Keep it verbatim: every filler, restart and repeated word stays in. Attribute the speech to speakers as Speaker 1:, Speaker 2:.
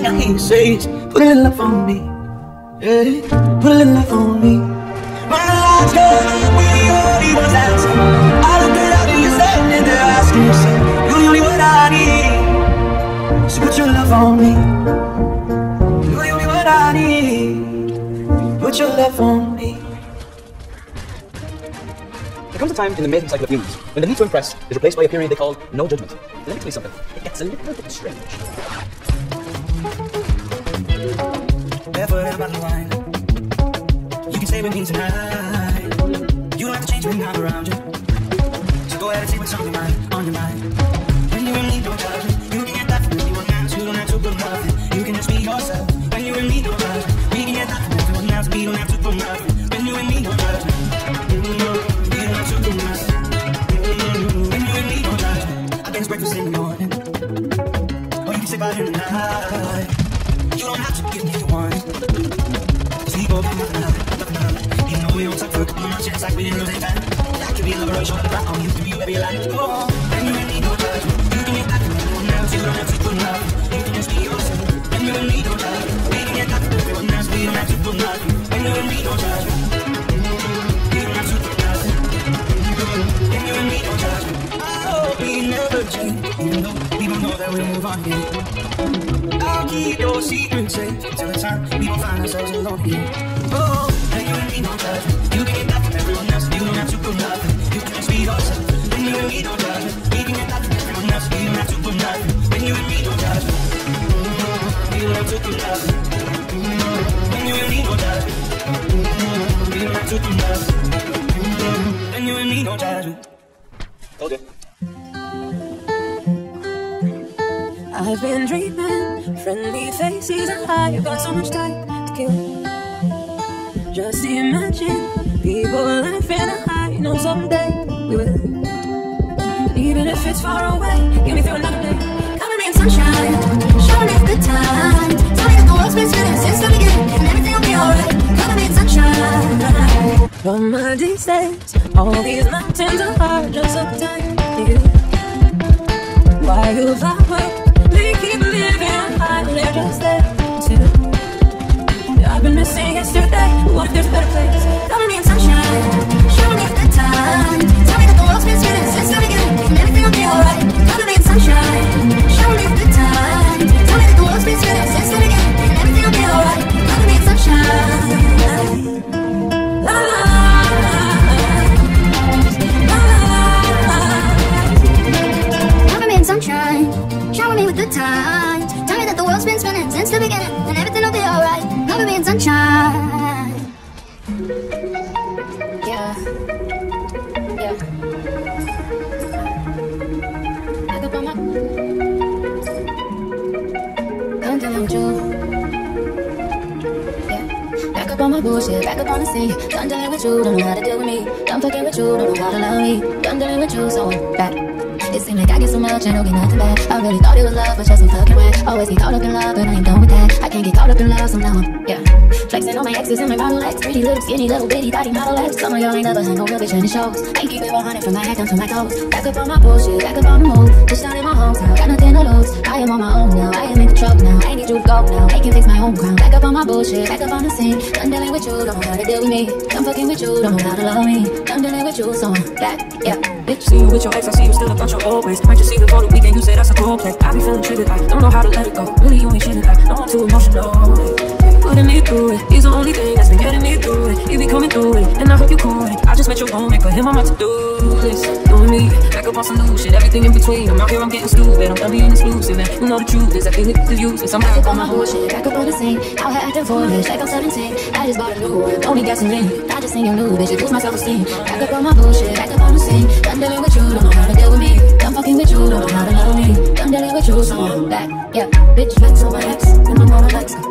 Speaker 1: I hear you say is, put a little love on me. Yeah, put a little love on me. When the lights go out, we the only ones dancing. I look it out and you're standing there asking yourself, you're the only one I need. So put your love on me. You're the only one I need. Put your love on me.
Speaker 2: There comes a time in the maiden cycle of humans when the need to impress is replaced by a period they call no judgment. Let me tell you something, it gets a little bit strange.
Speaker 1: Barefoot and about the wine. You can stay with me tonight. You don't have to change when I'm around you. So go ahead and say what's on your mind, on your mind. When you and me don't judge me, you can get that from anyone else. You don't have to put nothing. You can just be yourself. When you and me don't judge me, we can get that from everyone else. We don't have to put nothing. When you and me don't judge me, we don't have to put nothing. When you and me don't judge me, I can breakfast in the morning, or you can sit by here tonight. You don't have to give me one. See, go back with another, another. Even though we don't talk for a couple months, it's like we didn't lose any time. That could be a lover or short back on you, give you every life. Go on, when you and me don't judge me, you can get that from everyone else. You don't have to put nothing. You can just be yourself. When you and me don't judge me, we can get that from everyone else. We don't have to put nothing. When you and me don't judge me, we don't have to put nothing. When you and me don't judge me, I hope we never change, even though we don't know that we'll move on here. I'll keep your secrets safe until the time we don't find ourselves alone here. Oh, when you and me don't judge me, you can get that from everyone else. You don't have to put nothing. You can just be yourself. When you and me don't judge me, we can get that from everyone else. We don't have to put nothing. When you and me don't judge me, we don't have to put nothing. When you and me don't judge me, we don't have to put nothing. When you and me don't judge me.
Speaker 2: Okay.
Speaker 3: I've been dreaming, friendly faces and high. You've got so much time to kill. Just imagine people laughing and high. You know someday we will. Even if it's far away, get me through another day. Cover me in sunshine, show me a good time. Tell me that the world's been spinning since the beginning, and everything will be alright. Cover me in sunshine. From my distance, all these mountains are hard, just so tight to you. Why you flower? They keep living high, they're just there too. I've been missing yesterday, what if there's a better place? Cover me in sunshine, show me a good time. Tell me that the world's been spinning since the beginning, and everything will be alright. Cover me in sunshine, show me a good time. Tell me that the world's been spinning since the beginning, and everything will be alright. Cover me in sunshine. La la la. Sunshine, shower me with good times. Tell me that the world's been spinning since the beginning, and everything will be alright. Cover me in sunshine. Yeah, yeah. Back up on my, come dealing with you. Yeah, back up on my bullshit, back up on the scene. Done dealing with you, don't know how to deal with me. Done fucking with you, don't know how to love me. Done dealing with you, so I'm back. It seemed like I get so much and don't get nothing back. I really thought it was love, but just some fucking way. Always get caught up in love, but I ain't done with that. I can't get caught up in love, so now I'm, yeah, flexing on my exes and my model X. Pretty little skinny little bitty thotty model X. Some of y'all ain't never had no real bitch in the shows. Ain't keep it one hundred from my head down to my toes. Back up on my bullshit, back up on the move. Just down in my hometown, got nothing to lose. I am on my own now, I am in control now. I ain't need you to go now, I can fix my own crown. Back up on my bullshit, back up on the scene. Done dealing with you, don't know how to deal with me. Done fucking with you, don't know how to love me. Done dealing with you, so I'm back, yeah. Bitch, see you with your ex, I see you still about your old ways. Might just see the photo weekend, you say that's a cool play. I be feeling triggered, I don't know how to let it go. Really, you ain't shitting, I know I'm too emotional. Putting me through it, he's the only thing that's been getting me through it. He be coming through it, and I hope you cool with it. I just met your roommate, for him I'm about to do this. You and me, back up on some new shit, everything in between. I'm out here, I'm getting stupid, I'm done being exclusive. And you know the truth is, I think it's useless. I'm back up on my bullshit, back up on the scene. Out here acting foolish, like I'm seventeen. I just bought a new one, only got some lean. I just seen your new bitch, it boost my self-esteem. Back up on my bullshit, back up on the scene. Done dealing with you, don't know how to deal with me. Done fucking with you, don't know how to love me. Done dealing with you, so I'm back, yeah. Bitch, flex on my ex, and my mama likes it.